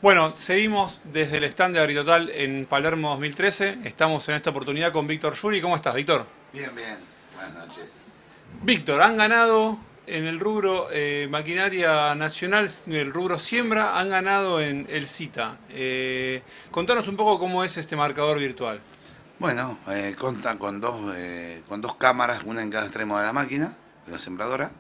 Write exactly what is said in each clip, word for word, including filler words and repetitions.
Bueno, seguimos desde el stand de Agritotal en Palermo dos mil trece. Estamos en esta oportunidad con Víctor Yuri. ¿Cómo estás, Víctor? Bien, bien. Buenas noches. Víctor, han ganado en el rubro eh, maquinaria nacional, el rubro siembra, han ganado en el CITA. Eh, contanos un poco cómo es este marcador virtual. Bueno, eh, conta con dos, eh, con dos cámaras, una en cada extremo de la máquina, de la sembradora.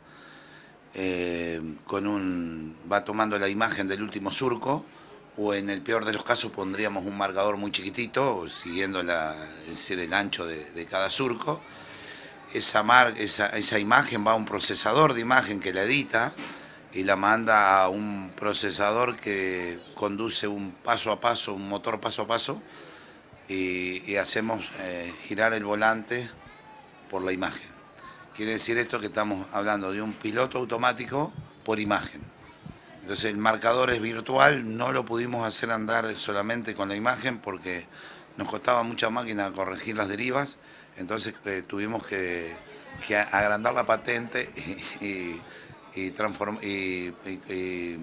Eh, con un va tomando la imagen del último surco, o en el peor de los casos pondríamos un marcador muy chiquitito, siguiendo la, es decir, el ancho de, de cada surco. Esa, mar, esa, esa imagen va a un procesador de imagen que la edita y la manda a un procesador que conduce un paso a paso, un motor paso a paso, y, y hacemos eh, girar el volante por la imagen. Quiere decir esto que estamos hablando de un piloto automático por imagen. Entonces el marcador es virtual, no lo pudimos hacer andar solamente con la imagen porque nos costaba mucha máquina corregir las derivas, entonces eh, tuvimos que, que agrandar la patente y, y, y, transform, y, y, y,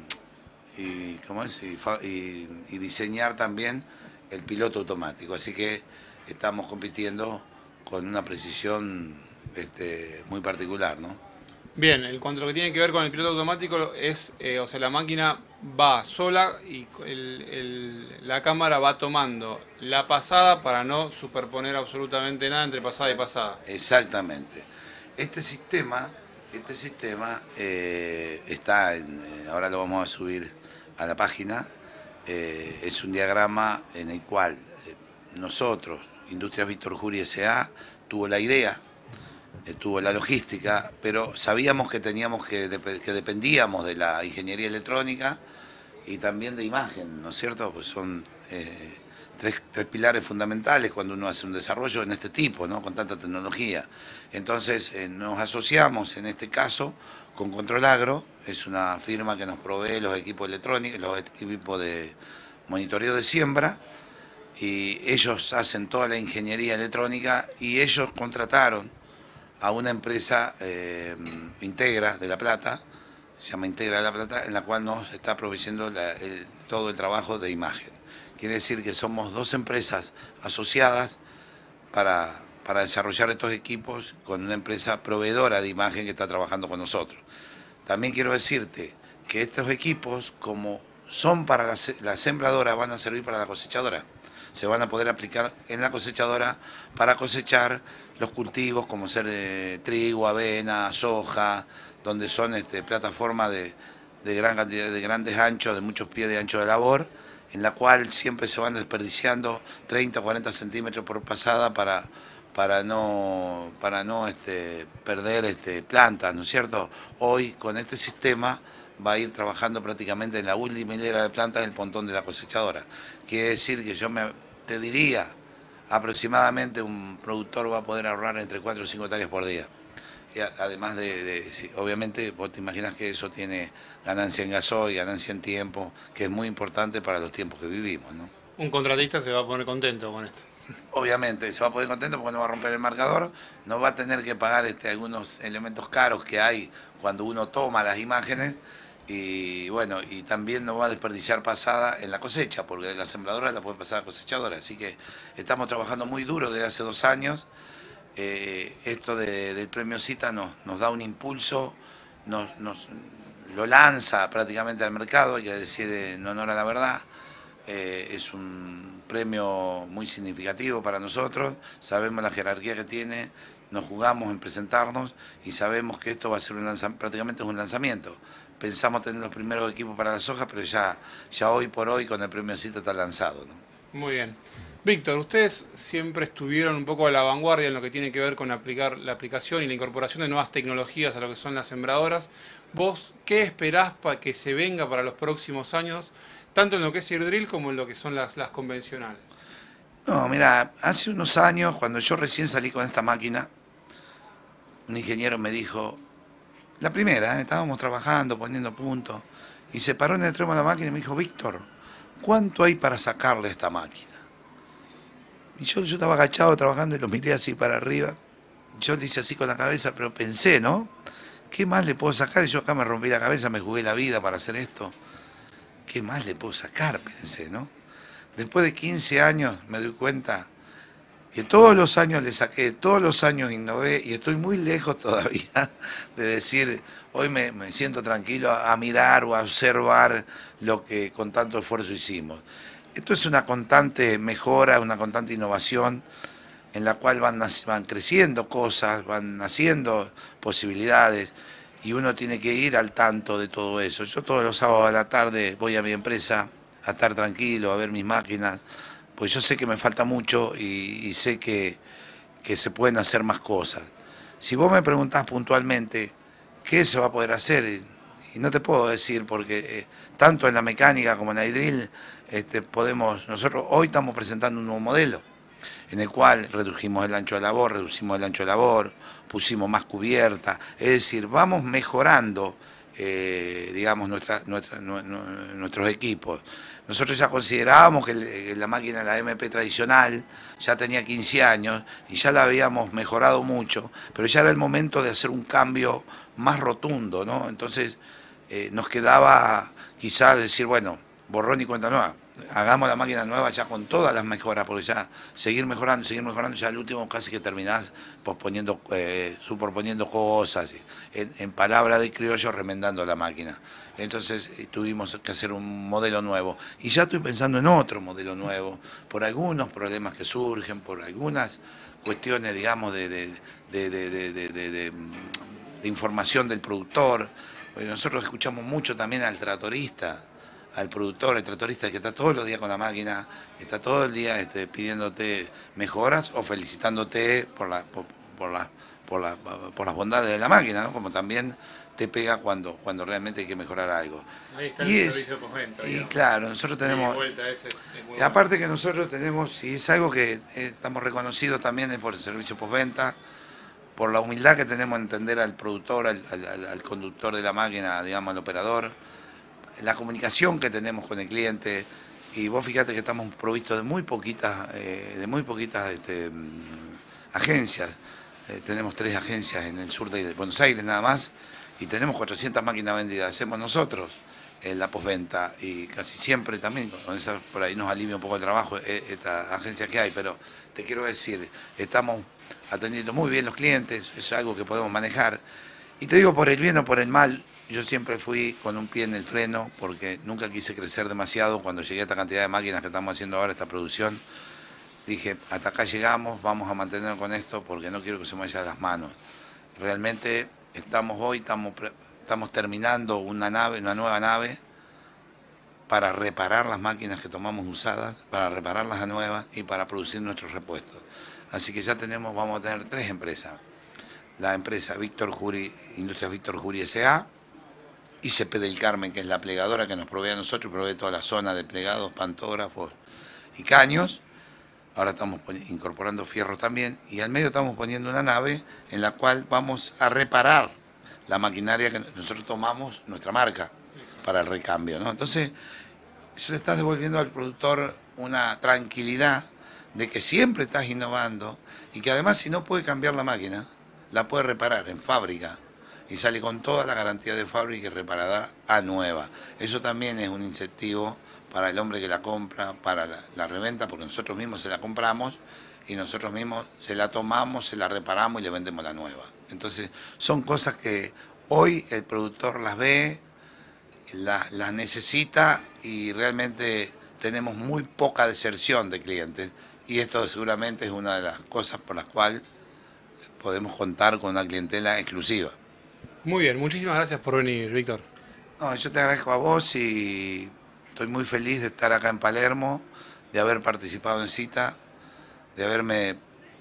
y, ¿cómo es? Y, y, y diseñar también el piloto automático. Así que estamos compitiendo con una precisión este, muy particular, ¿no? Bien, en cuanto a lo que tiene que ver con el piloto automático, es, eh, o sea, la máquina va sola y el, el, la cámara va tomando la pasada para no superponer absolutamente nada entre pasada y pasada. Exactamente. Este sistema, este sistema eh, está, en, eh, ahora lo vamos a subir a la página, eh, es un diagrama en el cual eh, nosotros, Industrias Víctor Juri S A, tuvo la idea, tuvo la logística, pero sabíamos que teníamos que, que dependíamos de la ingeniería electrónica y también de imagen, ¿no es cierto? Pues son eh, tres, tres pilares fundamentales cuando uno hace un desarrollo en este tipo, ¿no? Con tanta tecnología. Entonces eh, nos asociamos en este caso con Control Agro, es una firma que nos provee los equipos electrónicos, los equipos de monitoreo de siembra, y ellos hacen toda la ingeniería electrónica y ellos contrataron a una empresa eh, Integra de La Plata, se llama Integra de La Plata, en la cual nos está proveyendo la, el, todo el trabajo de imagen. Quiere decir que somos dos empresas asociadas para, para desarrollar estos equipos con una empresa proveedora de imagen que está trabajando con nosotros. También quiero decirte que estos equipos, como son para la, la sembradora, van a servir para la cosechadora. Se van a poder aplicar en la cosechadora para cosechar los cultivos como ser eh, trigo, avena, soja, donde son este, plataformas de, de gran cantidad, de grandes anchos, de muchos pies de ancho de labor, en la cual siempre se van desperdiciando treinta o cuarenta centímetros por pasada para, para no, para no este, perder este, plantas, ¿no es cierto? Hoy con este sistema va a ir trabajando prácticamente en la última hilera de plantas del pontón de la cosechadora. Quiere decir que yo me, te diría, aproximadamente un productor va a poder ahorrar entre cuatro o cinco hectáreas por día. Y además de, de sí, obviamente, vos te imaginas que eso tiene ganancia en gasoil, ganancia en tiempo, que es muy importante para los tiempos que vivimos, ¿no? Un contratista se va a poner contento con esto. Obviamente, se va a poner contento porque no va a romper el marcador, no va a tener que pagar este, algunos elementos caros que hay cuando uno toma las imágenes, y bueno, y también no va a desperdiciar pasada en la cosecha, porque la sembradora la puede pasar a la cosechadora, así que estamos trabajando muy duro desde hace dos años. Eh, esto de, del premio CITA nos, nos da un impulso, nos, nos lo lanza prácticamente al mercado, hay que decir en honor a la verdad. Eh, es un premio muy significativo para nosotros, sabemos la jerarquía que tiene, nos jugamos en presentarnos y sabemos que esto va a ser un lanzamiento, prácticamente es un lanzamiento. Pensamos tener los primeros equipos para la soja, pero ya, ya hoy por hoy con el premio CITA está lanzado, ¿no? Muy bien. Víctor, ustedes siempre estuvieron un poco a la vanguardia en lo que tiene que ver con aplicar la aplicación y la incorporación de nuevas tecnologías a lo que son las sembradoras. ¿Vos qué esperás para que se venga para los próximos años, tanto en lo que es Drill como en lo que son las, las convencionales? No, mira, hace unos años, cuando yo recién salí con esta máquina, un ingeniero me dijo, la primera, ¿eh? Estábamos trabajando, poniendo puntos, y se paró en el extremo de la máquina y me dijo, Víctor, ¿cuánto hay para sacarle a esta máquina? Y yo, yo estaba agachado trabajando y lo miré así para arriba. Yo le hice así con la cabeza, pero pensé, ¿no? ¿Qué más le puedo sacar? Y yo acá me rompí la cabeza, me jugué la vida para hacer esto. ¿qué más le puedo sacar? Pensé, ¿no? Después de quince años me doy cuenta que todos los años le saqué, todos los años innové y estoy muy lejos todavía de decir, hoy me, me siento tranquilo a, a mirar o a observar lo que con tanto esfuerzo hicimos. Esto es una constante mejora, una constante innovación en la cual van, van creciendo cosas, van naciendo posibilidades y uno tiene que ir al tanto de todo eso. Yo todos los sábados a la tarde voy a mi empresa a estar tranquilo, a ver mis máquinas, pues yo sé que me falta mucho y, y sé que, que se pueden hacer más cosas. Si vos me preguntás puntualmente qué se va a poder hacer, y, y no te puedo decir porque eh, tanto en la mecánica como en la hidril, este, podemos, nosotros hoy estamos presentando un nuevo modelo, en el cual redujimos el ancho de labor, reducimos el ancho de labor, pusimos más cubierta, es decir, vamos mejorando, eh, digamos, nuestra, nuestra, nu, nu, nuestros equipos. Nosotros ya considerábamos que la máquina, la M P tradicional, ya tenía quince años y ya la habíamos mejorado mucho, pero ya era el momento de hacer un cambio más rotundo, ¿no? Entonces eh, nos quedaba quizás decir, bueno, borrón y cuenta nueva. Hagamos la máquina nueva ya con todas las mejoras, porque ya seguir mejorando, seguir mejorando, ya al último casi que terminás posponiendo, eh, superponiendo cosas, en, en palabra de criollo, remendando la máquina. Entonces tuvimos que hacer un modelo nuevo. Y ya estoy pensando en otro modelo nuevo, por algunos problemas que surgen, por algunas cuestiones, digamos, de, de, de, de, de, de, de, de, de información del productor. Porque nosotros escuchamos mucho también al tratorista, al productor, el tractorista que está todos los días con la máquina, está todo el día este, pidiéndote mejoras o felicitándote por, la, por, por, la, por, la, por las bondades de la máquina, ¿no? Como también te pega cuando, cuando realmente hay que mejorar algo. Ahí está y el es, servicio postventa. Y claro, nosotros tenemos... Ese y aparte que nosotros tenemos, y es algo que estamos reconocidos también es por el servicio postventa, por la humildad que tenemos en entender al productor, al, al, al conductor de la máquina, digamos, al operador, la comunicación que tenemos con el cliente, y vos fíjate que estamos provistos de muy poquitas, eh, de muy poquitas este, agencias. Eh, tenemos tres agencias en el sur de Buenos Aires nada más, y tenemos cuatrocientas máquinas vendidas. Hacemos nosotros eh, la postventa, y casi siempre también, con esa, por ahí nos alivia un poco el trabajo eh, esta agencia que hay, pero te quiero decir, estamos atendiendo muy bien los clientes, eso es algo que podemos manejar. Y te digo por el bien o por el mal, yo siempre fui con un pie en el freno porque nunca quise crecer demasiado. Cuando llegué a esta cantidad de máquinas que estamos haciendo ahora, esta producción, dije, hasta acá llegamos, vamos a mantenernos con esto porque no quiero que se me vaya de las manos. Realmente estamos hoy, estamos, estamos terminando una nave, una nueva nave para reparar las máquinas que tomamos usadas, para repararlas a nuevas y para producir nuestros repuestos. Así que ya tenemos, vamos a tener tres empresas. La empresa Víctor Jury, Industrias Víctor Jury S A, I C P del Carmen, que es la plegadora que nos provee a nosotros, provee toda la zona de plegados, pantógrafos y caños. Ahora estamos incorporando fierros también, y al medio estamos poniendo una nave en la cual vamos a reparar la maquinaria que nosotros tomamos, nuestra marca, para el recambio, ¿no? Entonces, eso le estás devolviendo al productor una tranquilidad de que siempre estás innovando y que además si no puede cambiar la máquina, la puede reparar en fábrica y sale con toda la garantía de fábrica y reparada a nueva. Eso también es un incentivo para el hombre que la compra, para la, la reventa, porque nosotros mismos se la compramos y nosotros mismos se la tomamos, se la reparamos y le vendemos la nueva. Entonces son cosas que hoy el productor las ve, las, las necesita y realmente tenemos muy poca deserción de clientes, y esto seguramente es una de las cosas por las cuales podemos contar con una clientela exclusiva. Muy bien, muchísimas gracias por venir, Víctor. No, yo te agradezco a vos y estoy muy feliz de estar acá en Palermo, de haber participado en Cita, de haberme,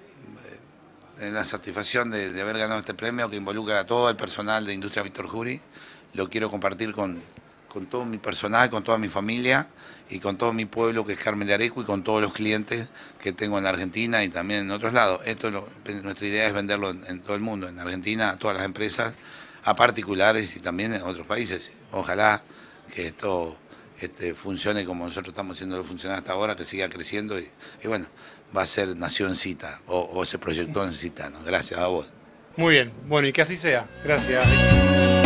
en la satisfacción de, de haber ganado este premio que involucra a todo el personal de Industria Víctor Jury. Lo quiero compartir con, con todo mi personal, con toda mi familia y con todo mi pueblo que es Carmen de Areco y con todos los clientes que tengo en la Argentina y también en otros lados. Esto lo, nuestra idea es venderlo en, en todo el mundo, en Argentina, a todas las empresas, a particulares y también en otros países. Ojalá que esto este, funcione como nosotros estamos haciéndolo funcionar hasta ahora, que siga creciendo y, y bueno, va a ser nació en Cita o, o se proyectó en Cita, ¿no? Gracias a vos. Muy bien, bueno, y que así sea. Gracias.